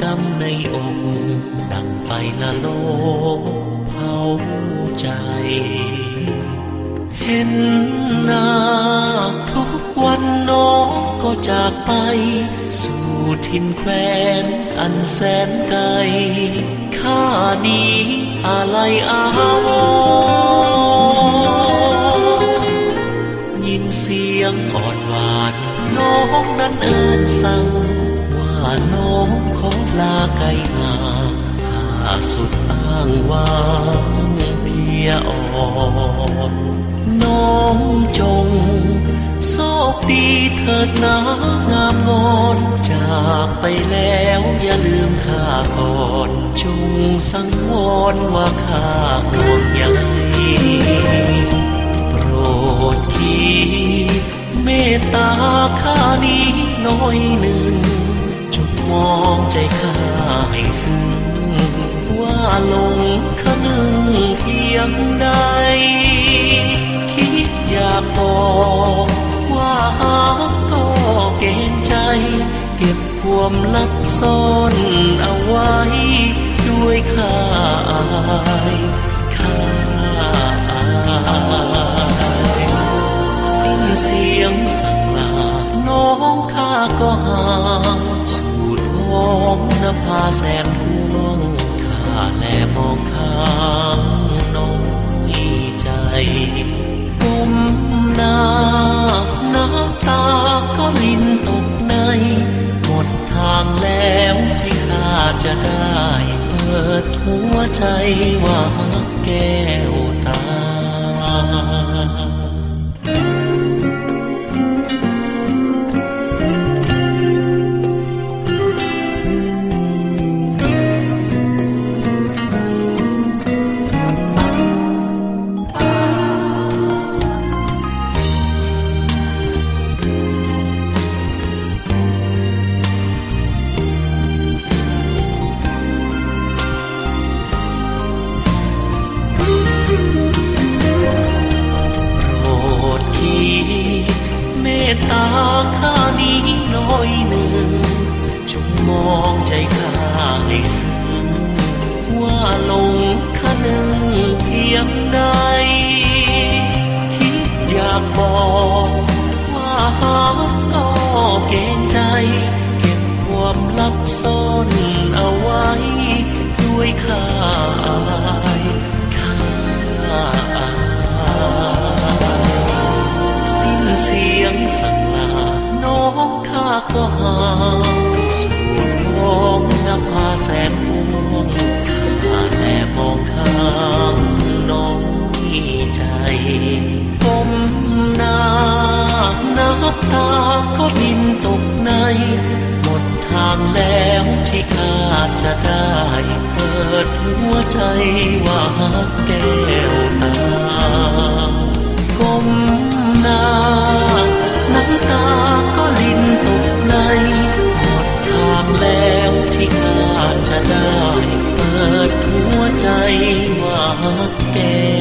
ำในอกดังไฟละโลกเผาใจ เห็นหน้าทุกวันน้องก็จากไปสู่ถิ่นแคว้นอันแสนไกลข้านี้อะไรอาวรณ์ยินเสียงอ่อนหวานน้องนั้นเอิ้นสั่งว่าน้องขอลาไกลห่างหาสุดอ้างว้างเพียอ่อนน้องจงโชคดีเถิดนะงามงอนจากไปแล้วอย่าลืมข้าก่อนจงสังวรว่าข้าห่วงใยโปรดคิดเมตตาข้านี้น้อยหนึ่งจงมองใจข้าให้ซึ้งว่าลงคะนึงเพียงใดคิดอยากบอกว่าหากก็เกรงใจเก็บความลับซ่อนเอาไว้ด้วยข้าอายสิ้นเสียงสั่งลาน้องข้าก็ห่างสู่ท้องนภาแสนกว้างข้าแลมองข้างน้อยใจก้มหน้าน้ำตาก็ลินตกในหมดทางแล้วที่ข้าจะได้เปิดหัวใจว่าแก้วตาตาข้านี้น้อยหนึ่งจงมองใจข้าให้ซึ้งว่าลงคะนึงเพียงใดคิดอยากบอกว่าหากก็เกรงใจเก็บความลับซ่อนเอาไว้ด้วยข้าเสียงสั่งลาน้องข้าก็ห่างสู่ท้องนภาแสนกว้างข้าแลมองข้างน้อยใจก้มหน้าน้ำตาก็ลินตกในหมดทางแล้วที่ข้าจะได้เปิดหัวใจว่าแก้วตาก้มหน้าน้ำตาก็ลินตกในหมดทางแล้วที่ข้าจะได้เปิดหัวใจว่าแก้